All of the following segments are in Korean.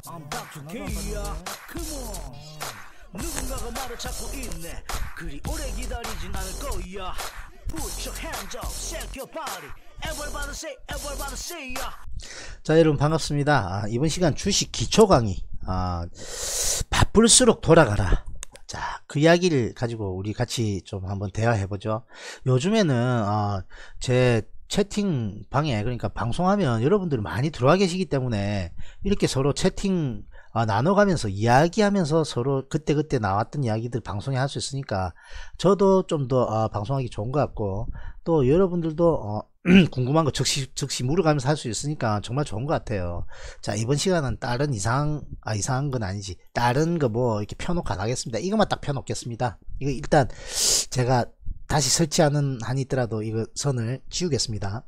I'm back to K야. Come on. 누군가가 말을 찾고 있네. 그리 오래 기다리진 않을 거야. Put your hands up, shake your body. Everybody say, everybody say ya. 자, 여러분 반갑습니다. 이번 시간 주식 기초 강의. 바쁠수록 돌아가라. 자, 그 이야기를 가지고 우리 같이 좀 한번 대화해보죠. 요즘에는 제 채팅방에, 그러니까 방송하면 여러분들이 많이 들어와 계시기 때문에 이렇게 서로 채팅 나눠가면서 이야기하면서 서로 그때그때 나왔던 이야기들 방송에 할 수 있으니까 저도 좀 더 방송하기 좋은 것 같고, 또 여러분들도 궁금한 거 즉시 물어가면서 할 수 있으니까 정말 좋은 것 같아요. 자, 이번 시간은 다른 이상한 건 아니지, 다른 거 뭐 이렇게 펴놓고 안 하겠습니다. 이것만 딱 펴놓겠습니다. 이거 일단 제가 다시 설치하는 한이 있더라도 이거 선을 지우겠습니다.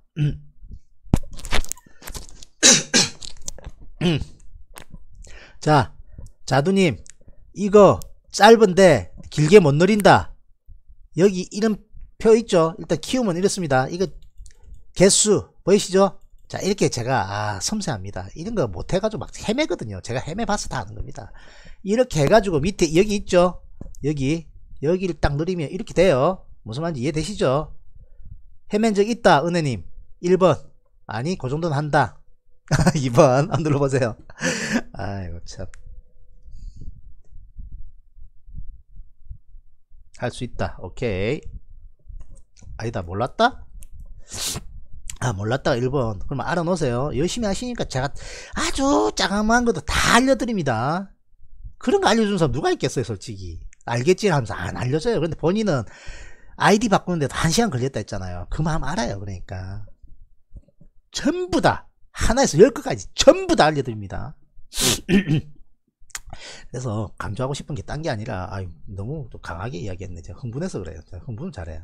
자, 자두님, 이거 짧은데 길게 못 누린다. 여기 이름 표 있죠? 일단 키우면 이렇습니다. 이거 개수 보이시죠? 자, 이렇게 제가 섬세합니다. 이런 거 못해가지고 막 헤매거든요. 제가 헤매봐서 다 하는 겁니다. 이렇게 해가지고 밑에 여기 있죠? 여기를 딱 누르면 이렇게 돼요. 무슨 말인지 이해되시죠? 헤맨 적 있다, 은혜님. 1번. 아니, 그 정도는 한다. 2번. 한번 눌러보세요. 아이고, 참. 할 수 있다. 오케이. 아니다, 몰랐다? 몰랐다. 1번. 그럼 알아놓으세요. 열심히 하시니까 제가 아주 짜감한 것도 다 알려드립니다. 그런 거 알려준 사람 누가 있겠어요, 솔직히. 알겠지 하면서 안 알려줘요. 그런데 본인은 아이디 바꾸는데도 1시간 걸렸다 했잖아요. 그 마음 알아요. 그러니까 전부 다 하나에서 10개까지 전부 다 알려드립니다. 그래서 강조하고 싶은 게 딴 게 아니라 너무 좀 강하게 이야기했네. 제가 흥분해서 그래요. 제가 흥분은 잘해요.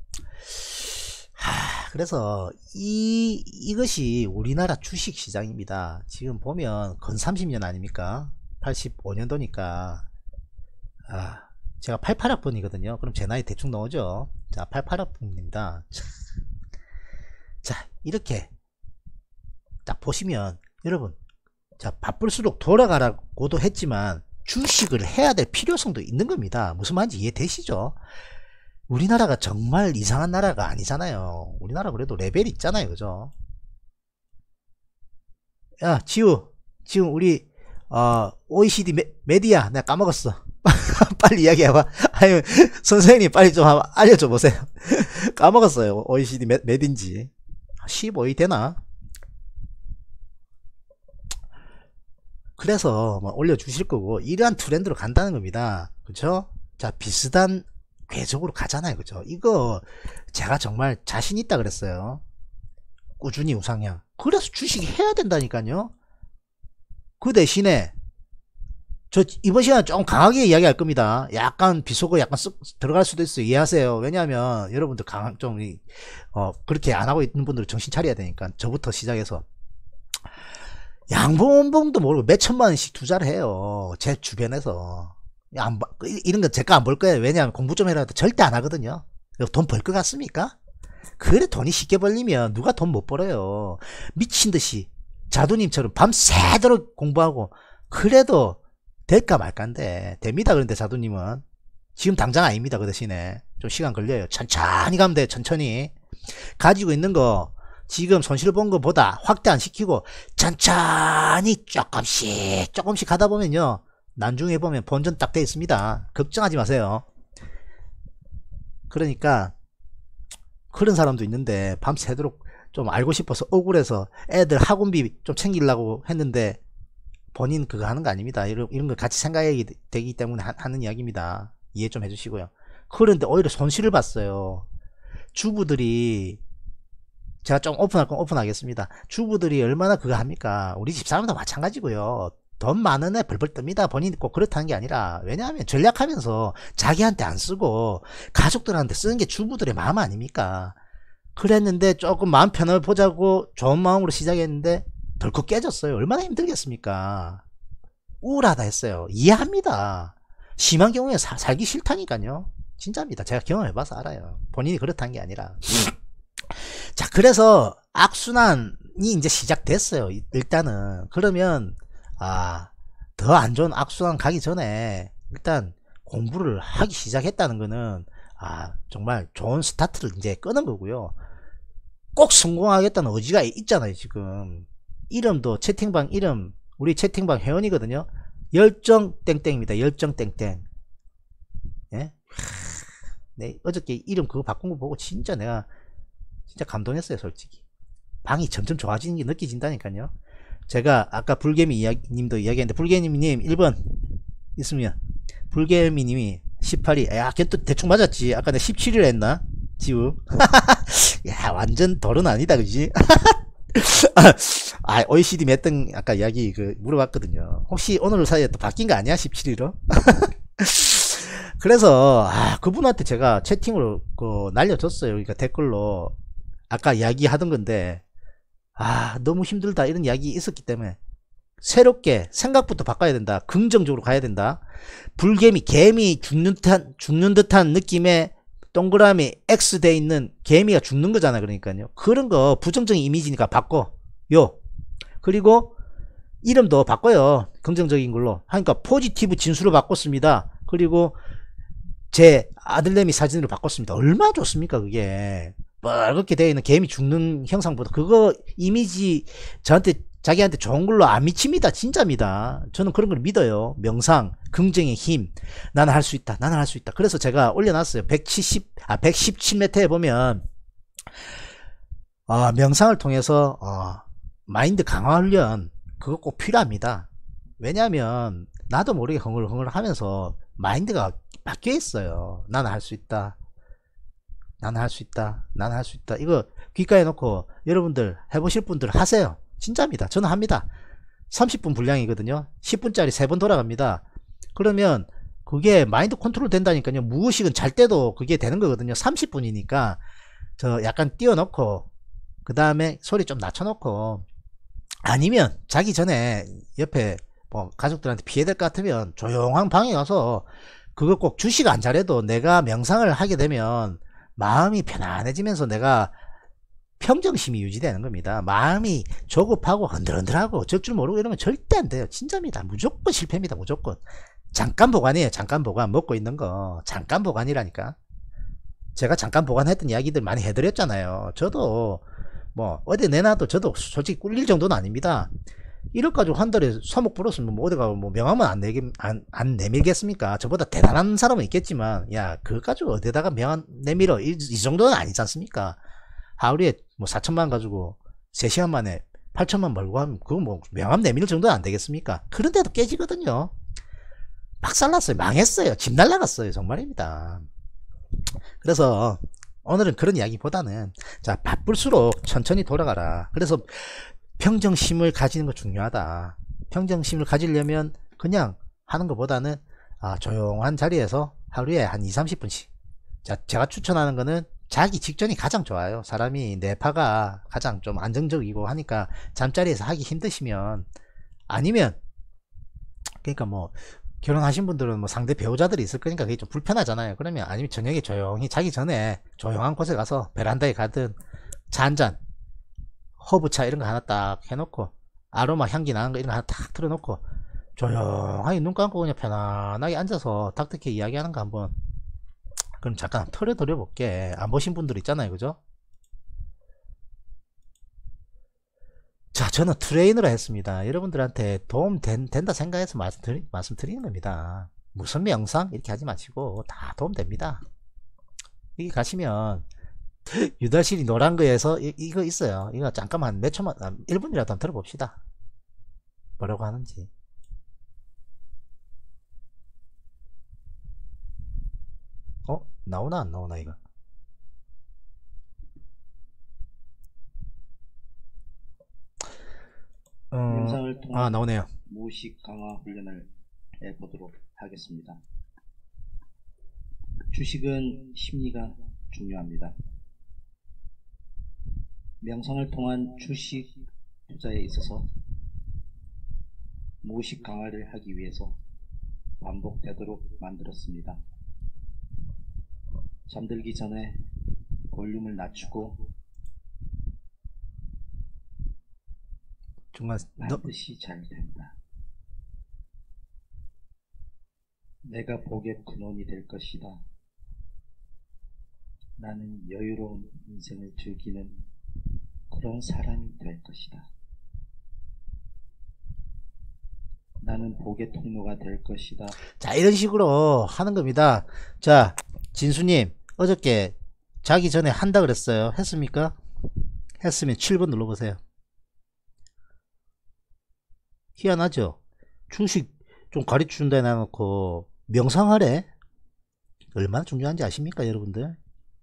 그래서 이것이 우리나라 주식 시장입니다. 지금 보면 건 30년 아닙니까? 85년도니까 제가 88학번이거든요. 그럼 제 나이 대충 나오죠. 자, 88학번입니다. 자, 이렇게 딱 보시면 여러분, 자, 바쁠수록 돌아가라고도 했지만 주식을 해야 될 필요성도 있는 겁니다. 무슨 말인지 이해되시죠? 우리나라가 정말 이상한 나라가 아니잖아요. 우리나라 그래도 레벨이 있잖아요. 그죠? 야, 지금 우리 OECD 메디아 내가 까먹었어. 빨리 이야기해봐. 아유, 선생님 빨리 좀 알려줘 보세요. 까먹었어요. OECD 몇인지. 15위 되나? 그래서 뭐 올려주실 거고, 이러한 트렌드로 간다는 겁니다. 그쵸? 자, 비슷한 궤적으로 가잖아요. 그죠? 이거 제가 정말 자신 있다 그랬어요. 꾸준히 우상향. 그래서 주식 해야 된다니까요. 그 대신에 저 이번 시간에 좀 강하게 이야기할 겁니다. 약간 비속어 약간 쓱 들어갈 수도 있어요. 이해하세요. 왜냐하면 여러분들 좀 그렇게 안 하고 있는 분들은 정신 차려야 되니까. 저부터 시작해서 양봉봉도 모르고 몇 천만 원씩 투자를 해요. 제 주변에서. 이런 건 제가 안 볼 거예요. 왜냐하면 공부 좀 해라 해도 절대 안 하거든요. 돈 벌 것 같습니까? 그래, 돈이 쉽게 벌리면 누가 돈 못 벌어요. 미친듯이 자두님처럼 밤새도록 공부하고 그래도 될까 말까인데 됩니다. 그런데 자두님은 지금 당장 아닙니다. 그 대신에 좀 시간 걸려요. 천천히 가면 돼요. 천천히 가지고 있는 거 지금 손실 본 거보다 확대 안 시키고 천천히 조금씩 가다 보면요, 나중에 보면 본전 딱 돼 있습니다. 걱정하지 마세요. 그러니까 그런 사람도 있는데 밤새도록 좀 알고 싶어서 억울해서 애들 학원비 좀 챙기려고 했는데 본인 그거 하는 거 아닙니다. 이런 거 같이 생각이 되기 때문에 하는 이야기입니다. 이해 좀 해주시고요. 그런데 오히려 손실을 봤어요. 주부들이, 제가 좀 오픈할 건 오픈하겠습니다. 주부들이 얼마나 그거 합니까? 우리 집사람도 마찬가지고요. 돈 많은 애 벌벌 뜹니다. 본인이 꼭 그렇다는 게 아니라, 왜냐하면 전략하면서 자기한테 안 쓰고 가족들한테 쓰는 게 주부들의 마음 아닙니까? 그랬는데 조금 마음 편을 보자고 좋은 마음으로 시작했는데 덜컥 깨졌어요. 얼마나 힘들겠습니까? 우울하다 했어요. 이해합니다. 심한 경우에 살기 싫다니까요. 진짜입니다. 제가 경험해봐서 알아요. 본인이 그렇다는 게 아니라. 자, 그래서 악순환이 이제 시작됐어요. 일단은. 그러면 더 안 좋은 악순환 가기 전에 일단 공부를 하기 시작했다는 거는 정말 좋은 스타트를 이제 끄는 거고요. 꼭 성공하겠다는 의지가 있잖아요. 지금 이름도 채팅방 이름 우리 채팅방 회원이거든요. 열정 땡땡입니다. 열정 땡땡. 예? 네, 어저께 이름 그거 바꾼 거 보고 내가 진짜 감동했어요. 솔직히 방이 점점 좋아지는 게 느껴진다니까요. 제가 아까 불개미 님도 이야기했는데, 불개미님 1번 있으면 불개미님이 18위 걔 또 대충 맞았지. 아까 내가 17위를 했나 지우. 야 완전 덜은 아니다 그지. OECD 몇 등 아까 이야기 물어봤거든요. 혹시 오늘 사이에 또 바뀐 거 아니야 17위로. 그래서 그분한테 제가 채팅으로 날려줬어요. 그러니까 댓글로 아까 이야기하던 건데, 너무 힘들다 이런 이야기 있었기 때문에 새롭게 생각부터 바꿔야 된다. 긍정적으로 가야 된다. 불개미 개미 죽는 듯한 느낌의 동그라미 X 돼 있는 개미가 죽는 거잖아. 그러니까요. 그런 거 부정적인 이미지니까 바꿔요. 그리고 이름도 바꿔요. 긍정적인 걸로 하니까 포지티브 진수로 바꿨습니다. 그리고 제 아들내미 사진으로 바꿨습니다. 얼마나 좋습니까 그게. 빨갛게 되어 있는 개미 죽는 형상보다 그거 이미지 자기한테 좋은 걸로 안 미칩니다. 진짜입니다. 저는 그런 걸 믿어요. 명상, 긍정의 힘. 나는 할 수 있다. 나는 할 수 있다. 그래서 제가 올려놨어요. 117m에 보면 명상을 통해서 마인드 강화 훈련 그거 꼭 필요합니다. 왜냐하면 나도 모르게 흥얼흥얼 하면서 마인드가 바뀌어 있어요. 나는 할 수 있다. 나는 할 수 있다. 나는 할 수 있다. 이거 귓가에 놓고 여러분들 해보실 분들 하세요. 진짜입니다. 저는 합니다. 30분 분량이거든요. 10분짜리 3번 돌아갑니다. 그러면 그게 마인드 컨트롤 된다니까요. 무의식은 잘 때도 그게 되는 거거든요. 30분이니까 저 약간 띄워놓고 그 다음에 소리 좀 낮춰놓고, 아니면 자기 전에 옆에 뭐 가족들한테 피해될 것 같으면 조용한 방에 가서 그거 꼭 주식 안 잘해도 내가 명상을 하게 되면 마음이 편안해지면서 내가 평정심이 유지되는 겁니다. 마음이 조급하고 흔들흔들하고 적 줄 모르고 이러면 절대 안 돼요. 진짜입니다. 무조건 실패입니다. 무조건. 잠깐 보관이에요. 잠깐 보관. 먹고 있는 거 잠깐 보관이라니까. 제가 잠깐 보관했던 이야기들 많이 해드렸잖아요. 저도 뭐 어디 내놔도 저도 솔직히 꿀릴 정도는 아닙니다. 1억 가지고 한 달에 3억 벌었으면 뭐 어디 가고 뭐 명함은 안 내밀겠습니까? 저보다 대단한 사람은 있겠지만, 야 그거 가지고 어디다가 명함 내밀어, 이 정도는 아니지 않습니까? 하루에 뭐 4천만 가지고 3시간 만에 8천만 벌고 하면 그거 뭐 명함 내밀 정도는 안 되겠습니까? 그런데도 깨지거든요. 박살났어요. 망했어요. 집 날라갔어요. 정말입니다. 그래서 오늘은 그런 이야기보다는, 자 바쁠수록 천천히 돌아가라. 그래서 평정심을 가지는 거 중요하다. 평정심을 가지려면 그냥 하는 것보다는 조용한 자리에서 하루에 한 2-30분씩. 자, 제가 추천하는 거는 자기 직전이 가장 좋아요. 사람이 뇌파가 가장 좀 안정적이고 하니까 잠자리에서 하기 힘드시면, 아니면 그러니까 뭐 결혼하신 분들은 뭐 상대 배우자들이 있을 거니까 그게 좀 불편하잖아요. 그러면 아니면 저녁에 조용히 자기 전에 조용한 곳에 가서 베란다에 가든 차 한잔, 허브차 이런 거 하나 딱 해놓고 아로마 향기 나는 거 이런 거 하나 딱 틀어놓고 조용하게 눈 감고 그냥 편안하게 앉아서 닥터케 이야기하는 거 한번, 그럼 잠깐 털어드려 볼게. 안 보신 분들 있잖아요. 그죠? 자, 저는 트레이너를 했습니다. 여러분들한테 도움 된다 생각해서 말씀드리는 겁니다. 무슨 명상 이렇게 하지 마시고 다 도움 됩니다. 여기 가시면 유달실이 노란 거에서 이거 있어요. 이거 잠깐만 몇 초만 1분이라도 한번 들어봅시다. 뭐라고 하는지. 나오나 안 나오나 이거. 영상을 통한 나오네요. 무의식 강화 훈련을 해보도록 하겠습니다. 주식은 심리가 중요합니다. 명상을 통한 주식 투자에 있어서 무의식 강화를 하기 위해서 반복되도록 만들었습니다. 잠들기 전에 볼륨을 낮추고 중간 반드시 잘 됩니다. 내가 복의 근원이 될 것이다. 나는 여유로운 인생을 즐기는 그런 사람이 될 것이다. 나는 복의 통로가 될 것이다. 자, 이런 식으로 하는 겁니다. 자, 진수님, 어저께 자기 전에 한다 그랬어요. 했습니까? 했으면 7번 눌러보세요. 희한하죠? 주식 좀 가르쳐준다 해놔놓고 명상하래? 얼마나 중요한지 아십니까, 여러분들?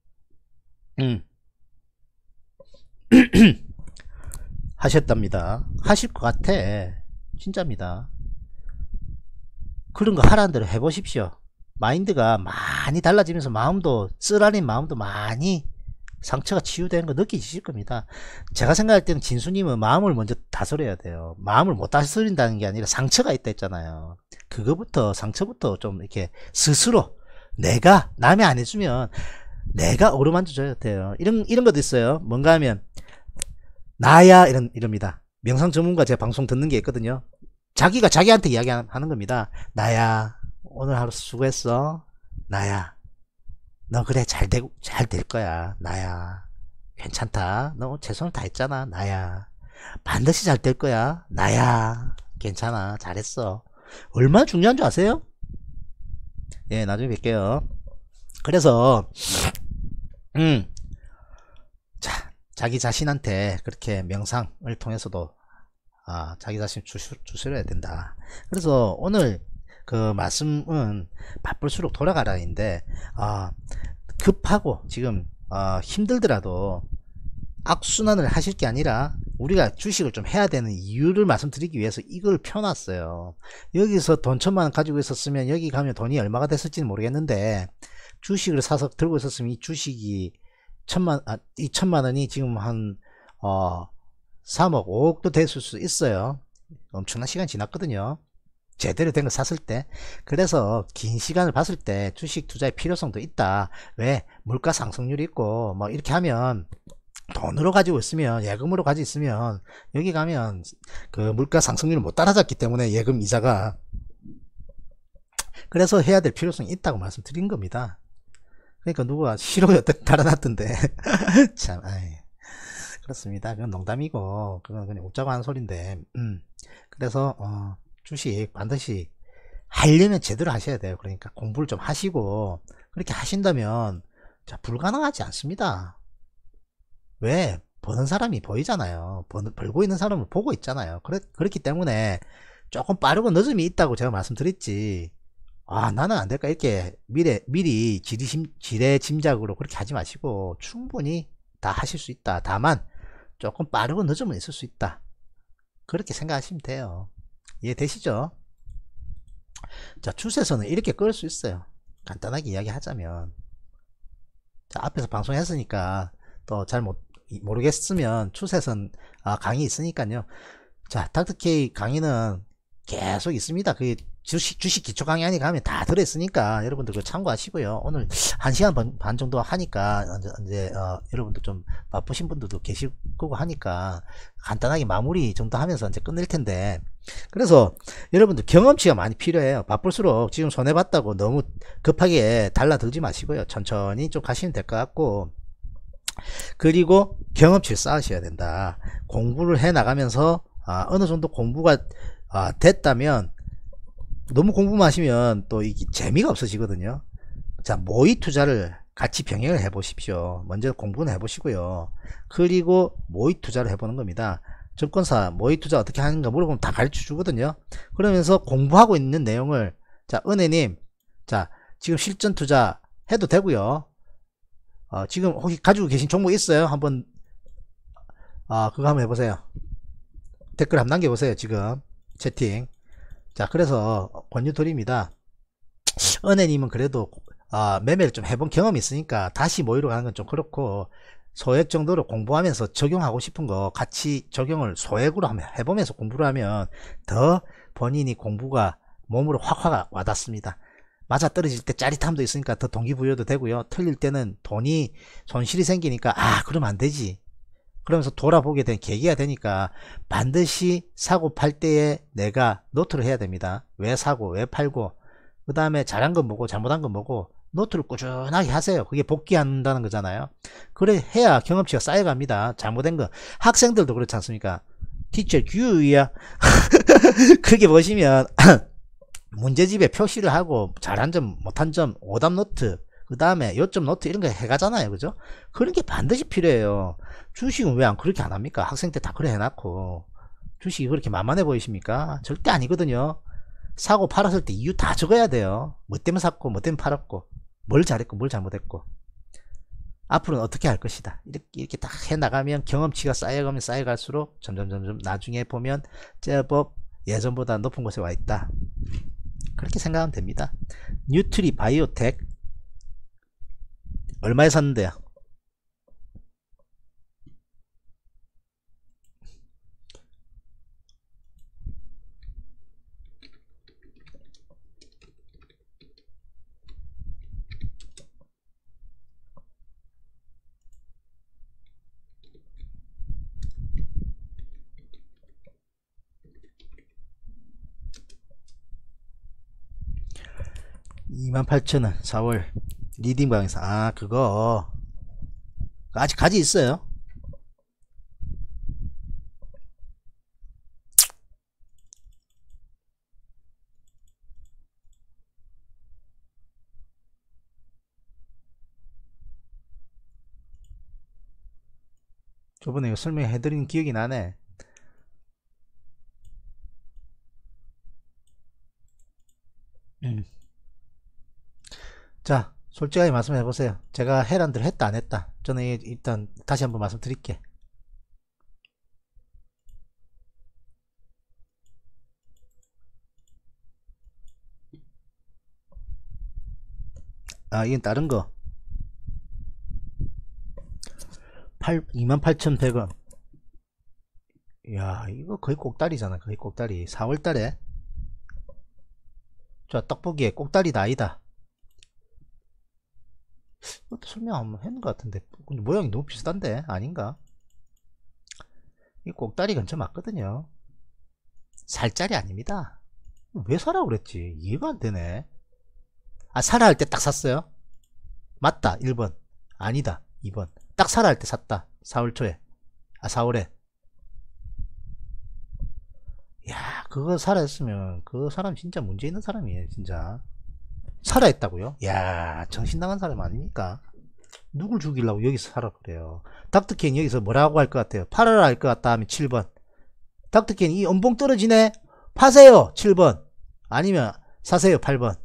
하셨답니다. 하실 것 같아. 진짜입니다. 그런 거 하라는 대로 해보십시오. 마인드가 많이 달라지면서 마음도, 쓰라린 마음도 많이 상처가 치유되는 거 느끼실 겁니다. 제가 생각할 때는 진수님은 마음을 먼저 다스려야 돼요. 마음을 못 다스린다는 게 아니라 상처가 있다 했잖아요. 그거부터, 상처부터 좀 이렇게 스스로 내가 남이 안 해주면 내가 어루만져 줘야 돼요. 이런 것도 있어요. 뭔가 하면 나야 이럽니다. 명상 전문가 제 방송 듣는 게 있거든요. 자기가 자기한테 이야기하는 겁니다. 나야, 오늘 하루 수고했어. 나야, 너 그래 잘 될 거야. 나야, 괜찮다. 너 최선을 다했잖아. 나야, 반드시 잘 될 거야. 나야, 괜찮아. 잘했어. 얼마나 중요한 줄 아세요? 예, 나중에 뵐게요. 그래서 자, 자기 자신한테 그렇게 명상을 통해서도 자기 자신 주스려야 된다. 그래서 오늘 그 말씀은 바쁠수록 돌아가라인데, 급하고 지금 힘들더라도 악순환을 하실 게 아니라 우리가 주식을 좀 해야 되는 이유를 말씀드리기 위해서 이걸 펴놨어요. 여기서 돈 1000만원 가지고 있었으면 여기 가면 돈이 얼마가 됐을지는 모르겠는데, 주식을 사서 들고 있었으면 이 주식이 1000만원이 지금 한 3억 5억도 됐을 수 있어요. 엄청난 시간이 지났거든요. 제대로 된 거 샀을 때. 그래서 긴 시간을 봤을 때 주식 투자의 필요성도 있다. 왜? 물가 상승률이 있고 뭐 이렇게 하면, 돈으로 가지고 있으면, 예금으로 가지고 있으면 여기 가면 그 물가 상승률을 못 따라잡기 때문에 예금 이자가, 그래서 해야 될 필요성이 있다고 말씀드린 겁니다. 그러니까 누가 싫어요 달아놨던데 참, 그렇습니다. 그건 농담이고 그건 그냥 웃자고 하는 소린데, 그래서 주식 반드시 하려면 제대로 하셔야 돼요. 그러니까 공부를 좀 하시고 그렇게 하신다면, 자, 불가능하지 않습니다. 왜? 버는 사람이 보이잖아요. 벌고 있는 사람을 보고 있잖아요. 그렇기 때문에 조금 빠르고 늦음이 있다고 제가 말씀드렸지, 나는 안 될까 이렇게 미리 지레 짐작으로 그렇게 하지 마시고 충분히 다 하실 수 있다. 다만 조금 빠르고 늦으면 있을 수 있다. 그렇게 생각하시면 돼요. 이해되시죠? 자, 추세선은 이렇게 끌 수 있어요. 간단하게 이야기하자면, 자, 앞에서 방송했으니까 또 잘 모르겠으면 추세선 강의 있으니까요. 자, 닥터케이 강의는 계속 있습니다. 그 주식 기초 강의 안에 가면 다 들어있으니까 여러분들 그 참고하시고요. 오늘 1시간 반 정도 하니까 이제 여러분들 좀 바쁘신 분들도 계실 거고 하니까 간단하게 마무리 정도 하면서 이제 끝낼 텐데, 그래서 여러분들 경험치가 많이 필요해요. 바쁠수록 지금 손해봤다고 너무 급하게 달라들지 마시고요. 천천히 좀 가시면 될 것 같고, 그리고 경험치를 쌓으셔야 된다. 공부를 해 나가면서 어느 정도 공부가 됐다면, 너무 공부만 하시면 또 이게 재미가 없어지거든요. 자, 모의 투자를 같이 병행을 해 보십시오. 먼저 공부는 해 보시고요. 그리고 모의 투자를 해 보는 겁니다. 증권사 모의 투자 어떻게 하는가 물어보면 다 가르쳐 주거든요. 그러면서 공부하고 있는 내용을, 자, 은혜님, 자, 지금 실전 투자 해도 되고요. 지금 혹시 가지고 계신 종목 있어요? 한번 그거 한번 해보세요. 댓글 한번 남겨보세요. 지금 채팅. 자, 그래서 권유 드립니다. 은혜님은 그래도 매매를 좀 해본 경험이 있으니까 다시 모의로 가는 건 좀 그렇고, 소액 정도로 공부하면서 적용하고 싶은 거 같이 적용을 소액으로 한번 해보면서 공부를 하면 더 본인이 공부가 몸으로 확 와닿습니다. 맞아 떨어질 때 짜릿함도 있으니까 더 동기부여도 되고요. 틀릴 때는 돈이 손실이 생기니까 그러면 안 되지, 그러면서 돌아보게 된 계기가 되니까 반드시 사고 팔 때에 내가 노트를 해야 됩니다. 왜 사고 왜 팔고 그 다음에 잘한 건 뭐고 잘못한 건 뭐고 노트를 꾸준하게 하세요. 그게 복귀한다는 거잖아요. 그래 해야 경험치가 쌓여갑니다. 잘못된 거 학생들도 그렇지 않습니까? 티처 규야 그게 보시면 문제집에 표시를 하고 잘한 점 못한 점 오답 노트 그 다음에 요점 노트 이런 거 해가잖아요. 그죠? 그런 게 반드시 필요해요. 주식은 왜 안 그렇게 안 합니까? 학생 때 다 그래 해놨고 주식이 그렇게 만만해 보이십니까? 절대 아니거든요. 사고 팔았을 때 이유 다 적어야 돼요. 뭐 때문에 샀고 뭐 때문에 팔았고 뭘 잘했고 뭘 잘못했고 앞으로는 어떻게 할 것이다. 이렇게 딱 해나가면 경험치가 쌓여가면 쌓여갈수록 점점 나중에 보면 제법 예전보다 높은 곳에 와 있다. 그렇게 생각하면 됩니다. 뉴트리 바이오텍 얼마에 샀는데요? (28,000원) 4월 리딩방에서 그거 아직 가지 있어요. 저번에 이거 설명해드린 기억이 나네. 자 솔직하게 말씀해 보세요. 제가 해란들 했다 안 했다. 저는 일단 다시 한번 말씀드릴게. 이건 다른 거 28,100원. 야 이거 거의 꼭다리잖아. 거의 꼭다리. 4월달에 자 딱 보기에 꼭다리다 아니다. 이것도 설명 한번 했는 것 같은데 근데 모양이 너무 비슷한데 아닌가? 이 꼭다리 근처 맞거든요. 살짜리 아닙니다. 왜 사라고 그랬지? 이해가 안 되네. 사라 할 때 딱 샀어요? 맞다 1번. 아니다 2번. 딱 사라 할 때 샀다. 4월 초에 4월에. 야 그거 사라 했으면 그 사람 진짜 문제 있는 사람이에요. 진짜 사라 했다고요? 야 정신 나간 사람 아닙니까? 누굴 죽이려고 여기서 사라 그래요. 닥터케인 여기서 뭐라고 할 것 같아요? 팔아라 할 것 같다 하면 7번. 닥터케인 이 연봉 떨어지네 파세요 7번. 아니면 사세요 8번.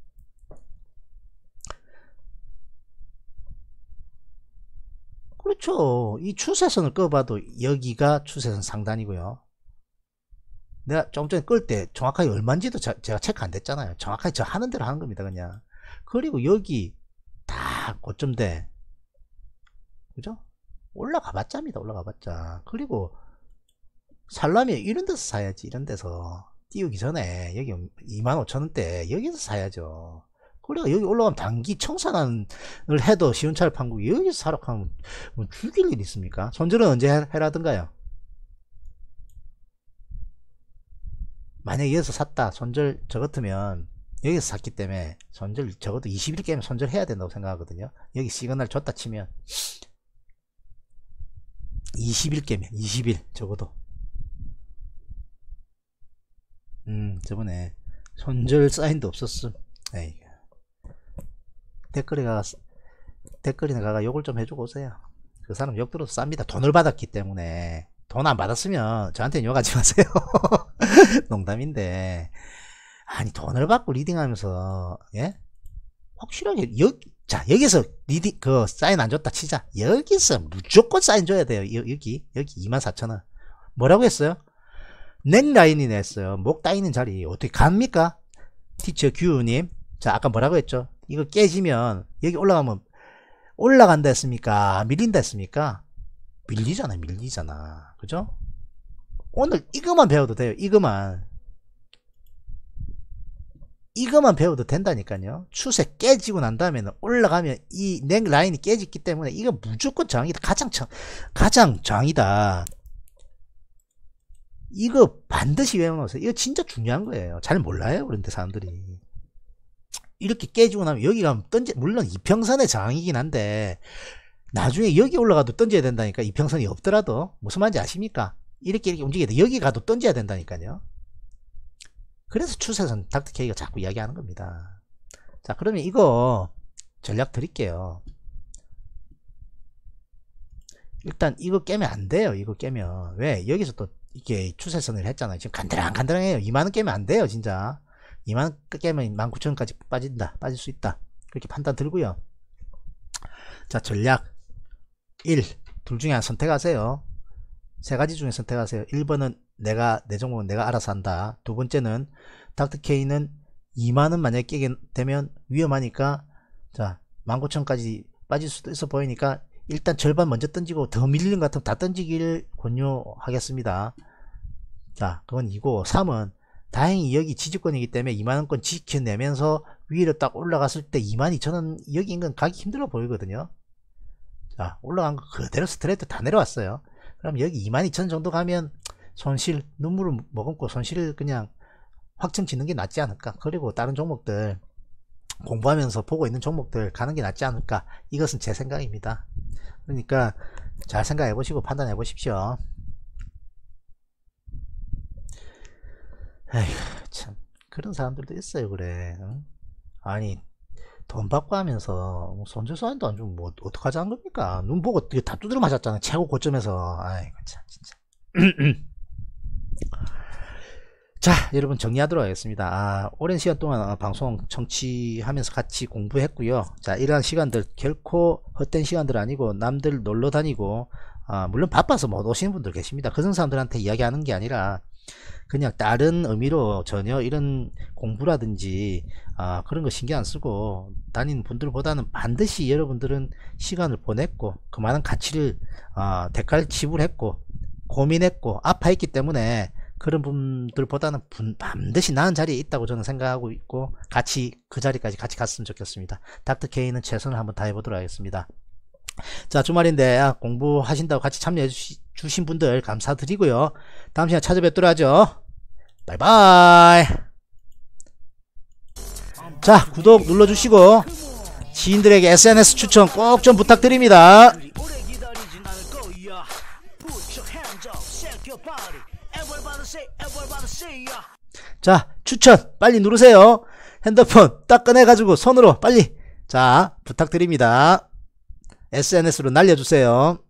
그렇죠. 이 추세선을 꺼봐도 여기가 추세선 상단이고요. 내가 좀 전에 끌 때 정확하게 얼마인지도 제가 체크 안 됐잖아요. 정확하게 저 하는 대로 하는 겁니다 그냥. 그리고 여기 다 고점대 그죠? 올라가 봤자입니다. 올라가 봤자. 그리고 살라면 이런 데서 사야지. 이런 데서 띄우기 전에 여기 25,000원대 여기서 사야죠. 그리고 여기 올라가면 단기 청산을 해도 시운차를 판국 여기서 사러 가면 뭐 죽일 일 있습니까? 손절은 언제 해라든가요? 만약에 여기서 샀다 손절 저 같으면 여기서 샀기 때문에 손절 적어도 20일 깨면 손절해야 된다고 생각하거든요. 여기 시그널 줬다 치면 20일 깨면 20일 적어도 저번에 손절 사인도 없었음. 에이. 댓글이나 가가 욕을 좀 해주고 오세요. 그 사람 욕 들어서 쌉니다. 돈을 받았기 때문에. 돈 안 받았으면 저한테는 욕하지 마세요. 농담인데 아니 돈을 받고 리딩하면서 예? 확실하게 여기서 리딩 그 사인 안 줬다 치자. 여기서 무조건 사인 줘야 돼요. 여기 24,000원 뭐라고 했어요? 넥라인이 냈어요. 목 따이는 자리 어떻게 갑니까? 티처 규님 자 아까 뭐라고 했죠? 이거 깨지면 여기 올라가면 올라간다 했습니까? 밀린다 했습니까? 밀리잖아 그죠? 오늘 이거만 배워도 돼요. 이거만 배워도 된다니까요. 추세 깨지고 난 다음에는 올라가면 이 넥 라인이 깨졌기 때문에 이거 무조건 저항이다. 가장 저항이다. 이거 반드시 외워놓으세요. 이거 진짜 중요한 거예요. 잘 몰라요 그런데 사람들이. 이렇게 깨지고 나면 여기 가면 물론 이평선의 저항이긴 한데 나중에 여기 올라가도 던져야 된다니까. 이평선이 없더라도. 무슨 말인지 아십니까? 이렇게 움직여야 돼. 여기 가도 던져야 된다니까요. 그래서 추세선 닥터케이가 자꾸 이야기하는 겁니다. 자, 그러면 이거 전략 드릴게요. 일단 이거 깨면 안 돼요. 이거 깨면. 왜? 여기서 또 이게 추세선을 했잖아요. 지금 간드랑간드랑해요. 2만원 깨면 안 돼요. 진짜 2만원 깨면 19,000원까지 빠질 수 있다. 그렇게 판단 들고요. 자, 전략 1. 둘 중에 하나 선택하세요. 세 가지 중에 선택하세요. 1번은 내 종목은 내가 알아서 한다. 두 번째는 닥터케이는 2만원 만약에 깨게 되면 위험하니까, 자, 19,000원까지 빠질 수도 있어 보이니까 일단 절반 먼저 던지고 더 밀리는 것 같으면 다 던지길 권유하겠습니다. 자, 그건 2고, 3은 다행히 여기 지지권이기 때문에 2만원권 지켜내면서 위로 딱 올라갔을 때 22,000원 여기 인근 가기 힘들어 보이거든요. 자, 올라간 거 그대로 스트레이트 다 내려왔어요. 그럼 여기 22,000원 정도 가면 손실, 눈물을 머금고 손실을 그냥 확정 짓는 게 낫지 않을까. 그리고 다른 종목들 공부하면서 보고 있는 종목들 가는 게 낫지 않을까. 이것은 제 생각입니다. 그러니까 잘 생각해 보시고 판단해 보십시오. 에휴, 참 그런 사람들도 있어요. 그래. 응? 아니, 돈 받고 하면서 손재수한도 안 주면 뭐 어떡하자는 겁니까? 눈 보고 다 두드려 맞았잖아. 최고 고점에서. 아이고 참 진짜. 자, 여러분 정리하도록 하겠습니다. 오랜 시간 동안 방송 청취하면서 같이 공부했고요. 자, 이러한 시간들 결코 헛된 시간들 아니고, 남들 놀러 다니고 물론 바빠서 못 오시는 분들 계십니다. 그런 사람들한테 이야기하는 게 아니라 그냥 다른 의미로 전혀 이런 공부라든지 그런 거 신경 안 쓰고 다니는 분들보다는 반드시 여러분들은 시간을 보냈고 그만한 가치를 대가를 지불했고 고민했고 아파했기 때문에 그런 분들보다는 반드시 나은 자리에 있다고 저는 생각하고 있고, 같이 그 자리까지 같이 갔으면 좋겠습니다. 닥터케이는 최선을 한번 다해보도록 하겠습니다. 자, 주말인데 공부하신다고 같이 참여해 주신 분들 감사드리고요. 다음 시간에 찾아뵙도록 하죠. 바이바이. 자, 구독 눌러주시고 지인들에게 SNS 추천 꼭 좀 부탁드립니다. 자, 추천 빨리 누르세요. 핸드폰 딱 꺼내가지고 손으로 빨리. 자, 부탁드립니다. SNS로 날려주세요.